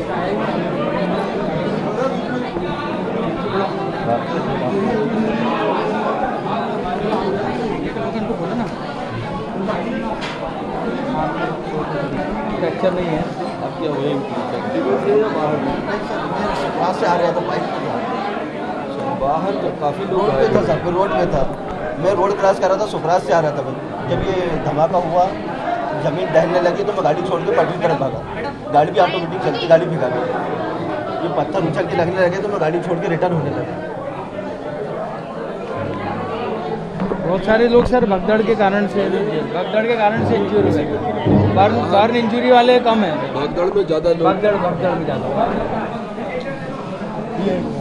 Fracture नहीं है अब क्या हुआ? वहाँ से आ रहा था बाइक पे बाहर तो काफ़ी लोग रोड पे था सर, मैं रोड पे था, मैं रोड क्रॉस कर रहा था, सुखराज से आ रहा था मैं। जब ये धमाका हुआ, जमीन दहने लगी तो मैं गाड़ी छोड़ के पटरी तरफ भागा। गाड़ी भी ऑटोमेटिक चलती, गाड़ी भिगा गई। ये पत्थर उछल के लगने लगे तो मैं गाड़ी छोड़ के रिटर्न होने लगा। बहुत सारे लोग सर भगदड़ के कारण से इंजरी हुए। बर्न इंजरी वाले कम है, भगदड़ में ज़्यादा लोग भगदड़ में ज़्यादा।